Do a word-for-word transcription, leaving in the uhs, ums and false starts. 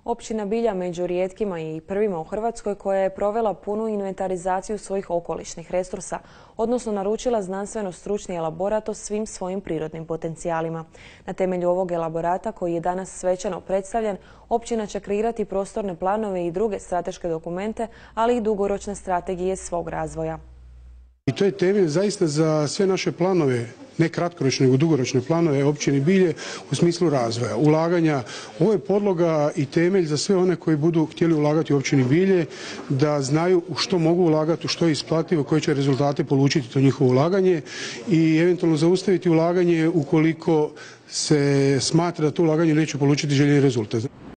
Općina Bilja među rijetkima i prvima u Hrvatskoj koja je provela punu inventarizaciju svojih okolišnih resursa, odnosno naručila znanstveno-stručni elaborat o svim svojim prirodnim potencijalima. Na temelju ovog elaborata, koji je danas svečano predstavljen, općina će kreirati prostorne planove i druge strateške dokumente, ali i dugoročne strategije svog razvoja. I to je temelj zaista za sve naše planove, ne kratkoročne nego dugoročne planove općine Bilje u smislu razvoja, ulaganja. Ovo je podloga i temelj za sve one koji budu htjeli ulagati u općini Bilje, da znaju u što mogu ulagati, u što je isplativo, koje će rezultate polučiti to njihovo ulaganje i eventualno zaustaviti ulaganje ukoliko se smatra da to ulaganje neće polučiti željeni rezultat.